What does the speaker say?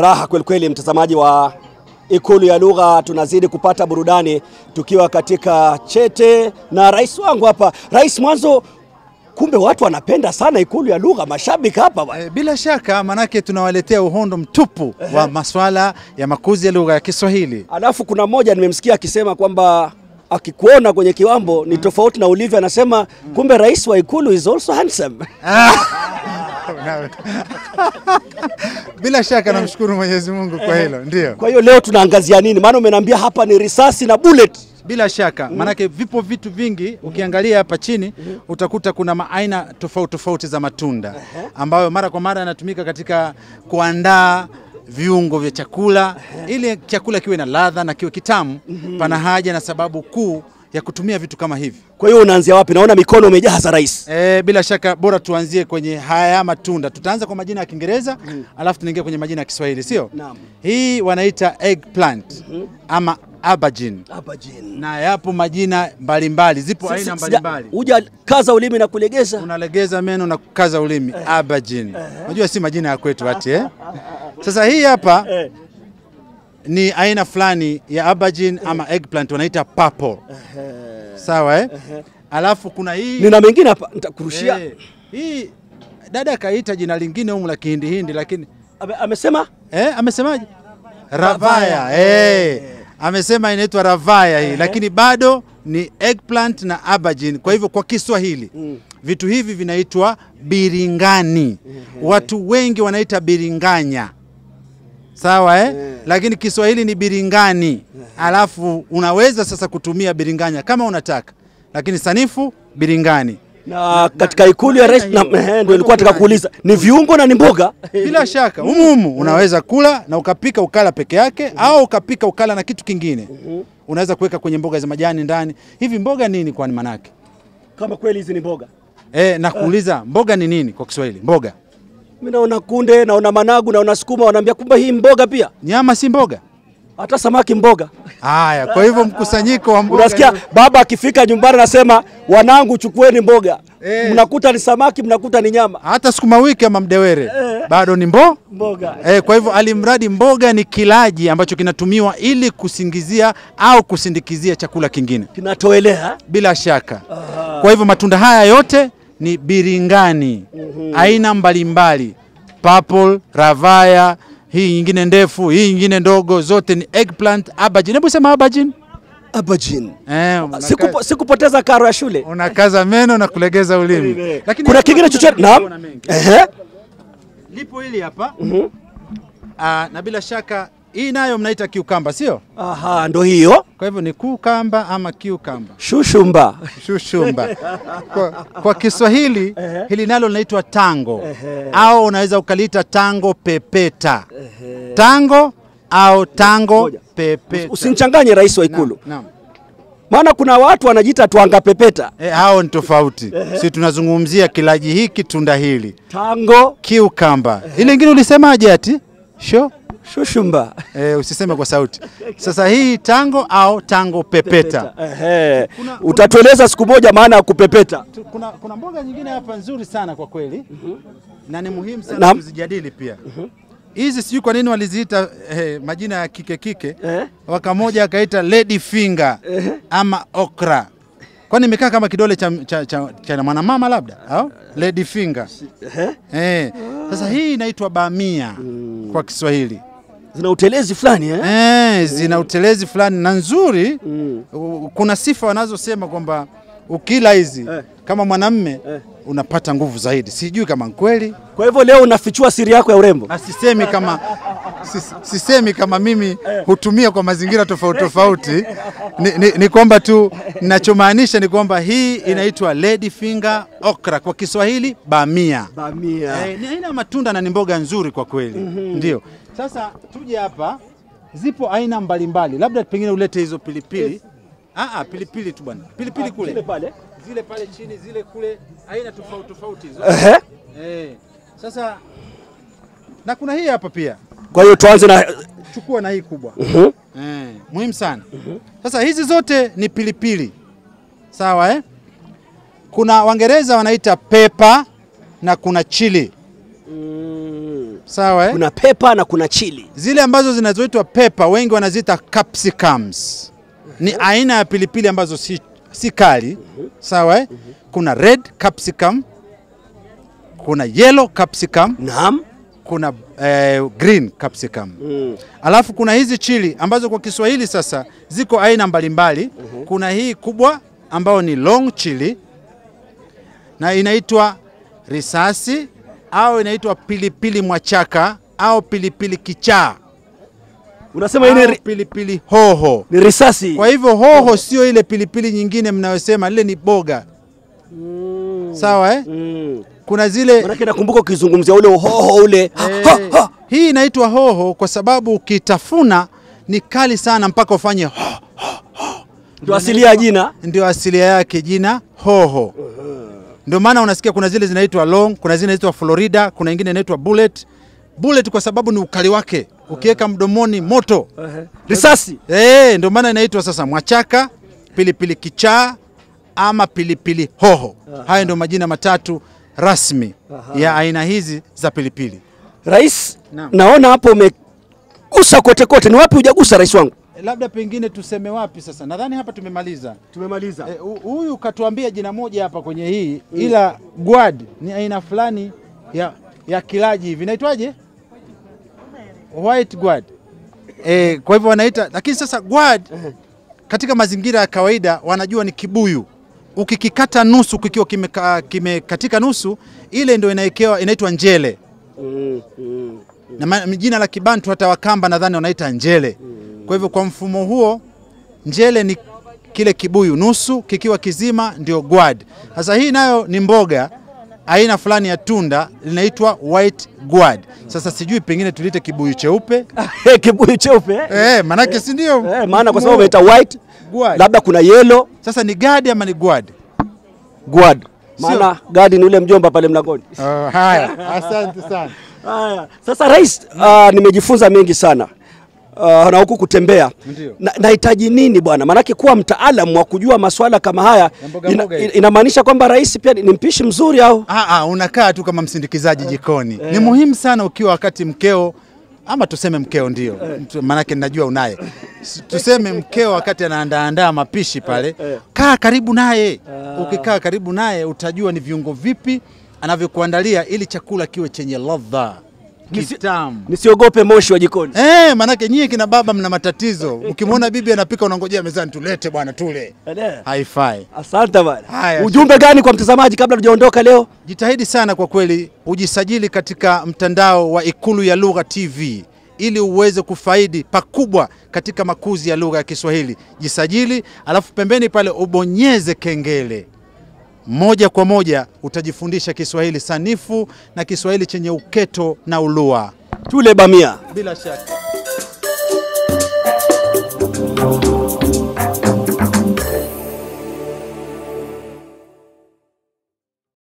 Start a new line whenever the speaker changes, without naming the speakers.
Raha kweli kweli, mtazamaji wa Ikulu ya Lugha, tunazidi kupata burudani tukiwa katika chete na rais wangu hapa. Rais, mwanzo kumbe watu wanapenda sana Ikulu ya Lugha, mashabiki hapa bwana.
Bila shaka, manake tunawaletea uhondo mtupu wa masuala ya makuzi ya lugha ya Kiswahili.
Alafu kuna mmoja nimemsikia akisema kwamba akikuona kwenye kiwambo ni tofauti na ulivyo, anasema kumbe rais wa Ikulu is also handsome.
Bila shaka namshukuru Mwenyezi Mungu kwa hilo, ndio.
Kwa hiyo leo tunaangazia nini? Maana umeniambia hapa ni risasi na bullet.
Bila shaka, manake vipo vitu vingi, ukiangalia hapa chini utakuta kuna aina tofauti za matunda ambayo mara kwa mara yanatumika katika kuandaa viungo vya chakula ili chakula kiwe na ladha na kiwe kitamu. Pana haja na sababu kuu ya kutumia vitu kama hivi.
Kwa hiyo unaanzia wapi? Naona mikono umejaza rais.
Bila shaka bora tuanzie kwenye haya matunda. Tutaanza kwa majina ya Kiingereza, alafu tunaingia kwenye majina ya Kiswahili, sio?
Naam.
Hii wanaita eggplant ama aubergine. Na yapo majina mbalimbali, zipo aina mbalimbali.
Uja kaza ulimi na kulegeza.
Unalegeza meno na kukaza ulimi, aubergine. Unajua si majina ya kwetu ati Sasa hii hapa ni aina fulani ya aubergine ama eggplant, wanaita purple. Sawa Alafu kuna hii.
Nina mengine hapa nitakurushia.
Hii dada kaita jina lingine humu la Kihindi lakini
amesema?
Amesemaje? Ravaya. Amesema inaitwa ravaya hii, lakini bado ni eggplant na aubergine. Kwa hivyo kwa Kiswahili vitu hivi vinaitwa biringani. Watu wengi wanaita biringanya. Sawa Lakini Kiswahili ni biringani. Alafu unaweza sasa kutumia biringanya kama unataka, lakini sanifu biringani.
Na katika Ikulu ya rais ndio nilikuwa nataka kuuliza, ni viungo na ni mboga?
Bila shaka humu unaweza kula na ukapika ukala peke yake au ukapika ukala na kitu kingine. Unaweza kuweka kwenye mboga za majani ndani. Hivi mboga nini kwa ni manake?
Kama kweli hizi ni mboga.
Na kuuliza mboga ni nini kwa Kiswahili? Mboga.
Mimi naona kunde, naona managu, naona sukuma, wanaambia kumbe hii mboga pia.
Nyama si mboga?
Hata samaki mboga.
Haya, kwa hivyo mkusanyiko wa mboga.
Unasikia baba akifika nyumbani anasema wanangu chukueni mboga. Mnakuta ni samaki, mnakuta ni nyama.
Hata sukuma wiki ama mdewere bado ni
mboga.
Kwa hivyo alimradi mboga ni kilaji ambacho kinatumiwa ili kusingizia au kusindikizia chakula kingine.
Kinatoelea
bila shaka. Kwa hivyo matunda haya yote ni biringani. Aina mbalimbali. Purple, ravaya, hii nyingine ndefu, hii nyingine ndogo, zote ni eggplant, aubergine. Hebu sema aubergine.
Aubergine. Sikupoteza karo ya shule.
Unakaza meno na kulegeza ulimi.
Lakini kuna kingine chochote? Naam.
Lipo hili hapa. Na bila shaka hii nayo mnaita cucumber, sio?
Ndo hiyo.
Kwa hivyo ni cucumber ama cucumber.
Shushumba.
Kwa Kiswahili hili nalo linaitwa tango. Au unaweza ukaliita tango pepeta. Tango au tango pepeta.
Usinichanganye rais wa Ikulu.
Naam.
Maana kuna watu wanajiita twanga pepeta.
Hao ni tofauti. Sisi tunazungumzia kilaji hiki, tunda hili.
Tango,
cucumber. Ile nyingine ulisemaje ati?
Shushumba.
Usiseme kwa sauti. Sasa hii tango au tango pepeta.
Utatueleza siku moja maana ya kupepeta.
Kuna mboga nyingine hapa nzuri sana kwa kweli. Na ni muhimu sana kuzijadili pia. Hizi sijui kwa nini waliziita majina ya kike. Wakamoja akaita lady finger ama okra. Kwani imekaa kama kidole cha mwanamama labda? Au lady finger. Sasa hii inaitwa bamia kwa Kiswahili.
Zina utelezi fulani
zina utelezi fulani na nzuri. Kuna sifa wanazosema kwamba ukila hizi kama mwanamume unapata nguvu zaidi. Sijui kama kweli.
Kwa hivyo leo unafichua siri yako ya urembo.
Sisemi kama mimi hutumia kwa mazingira tofauti. Ni kwamba tu ninachomaanisha ni kwamba hii inaitwa lady finger okra, kwa Kiswahili bamia. Ni aina matunda na ni mboga nzuri kwa kweli. Ndio. Sasa tuje hapa, zipo aina mbalimbali. Labda pengine ulete hizo pilipili. Pilipili tu bwana. Pilipili kule. Zile pale chini, zile kule, aina tofauti hizo. Sasa na kuna hii hapa pia.
Kwa hiyo tuanze na
chukua na hii kubwa. Muhimu sana. Sasa hizi zote ni pilipili. Sawa Kuna Waingereza wanaita pepper na kuna chili. Sawa
Kuna pepper na kuna chili.
Zile ambazo zinazoitwa pepper wengi wanaziita capsicums. Ni aina ya pilipili ambazo si kali. Sawa Kuna red capsicum, kuna yellow capsicum,
Naam.
kuna green capsicum. Alafu kuna hizi chili ambazo kwa Kiswahili sasa ziko aina mbalimbali. Kuna hii kubwa ambao ni long chili na inaitwa risasi au inaitwa pilipili mwachaka au pilipili kichaa.
Unasema hii
pilipili hoho.
Ni risasi.
Kwa hivyo hoho sio ile pilipili nyingine mnayosema, ile ni boga. Sawa Kuna zile
Maana nakumbuka ukizungumzia ule hoho ule.
Hii inaitwa hoho kwa sababu ukitafuna ni kali sana mpaka ufanye
Ndio asilia ya jina.
Ndio asilia yake jina hoho. Ndio maana unasikia kuna zile zinaitwa long, kuna zile zinaitwa Florida, kuna nyingine inaitwa bullet. Bullet kwa sababu ni ukali wake. Ukiweka mdomoni moto.
Risasi.
Ndio maana inaitwa sasa mwachaka, pilipili kichaa ama pilipili hoho. Hayo ndio majina matatu rasmi ya aina hizi za pilipili.
Rais, naona hapo umegusa kote kote. Ni wapi hujagusa rais wangu?
Labda pengine tuseme wapi sasa. Nadhani hapa tumemaliza.
Tumemaliza.
Huyu katuambia jina moja hapa kwenye hii. Ila guad ni aina fulani ya kilaji hivi. Inaitwaje? White guad. Kwa hivyo wanaita, lakini sasa guad katika mazingira ya kawaida wanajua ni kibuyu. Ukikikata nusu kikiwa kimekatika nusu, ile ndio inaitwa njele. Na jina la Kibantu hata Wakamba nadhani wanaita njele. Kwa hivyo kwa mfumo huo njele ni kile kibuyu nusu, kikiwa kizima ndio guad. Sasa hii nayo ni mboga aina fulani ya tunda linaitwa white guad. Sasa sijui pengine tulite kibuyu cheupe.
Kibuyu cheupe?
Manake si ndio?
Maana kwa sababu inaitwa white guad. Labda kuna yellow.
Sasa ni guad ama ni guad?
Guad. Maana guard ni ule mjomba pale mlangoni.
Haya, asante sana.
Haya. Sasa rais, nimejifunza mengi sana. Na huku kutembea. Nahitaji nini bwana? Maanake kuwa mtaalamu wa kujua masuala kama haya inamaanisha kwamba rais pia ni mpishi mzuri au?
Unakaa tu kama msindikizaji jikoni. Ni muhimu sana ukiwa wakati mkeo, ama tuseme mkeo ndio. Maanake ninajua unaye. Tuseme mkeo wakati anaandaa mapishi pale, kaa karibu naye. Ukikaa karibu naye utajua ni viungo vipi anavyokuandalia ili chakula kiwe chenye ladha.
Nisiogope moshi wa jikoni.
Manake nyie kina baba mna matatizo. Ukimwona bibi anapika unangojea mezani, tulete bwana tule. Haifai.
Asante bwana. Ujumbe gani kwa mtazamaji kabla tujaondoka leo?
Jitahidi sana kwa kweli ujisajili katika mtandao wa Ikulu ya Lugha TV ili uweze kufaidi pakubwa katika makuzi ya lugha ya Kiswahili. Jisajili, alafu pembeni pale ubonyeze kengele. Moja kwa moja utajifundisha Kiswahili sanifu na Kiswahili chenye uketo na ulua.
Tule bamia.
Bila shaka.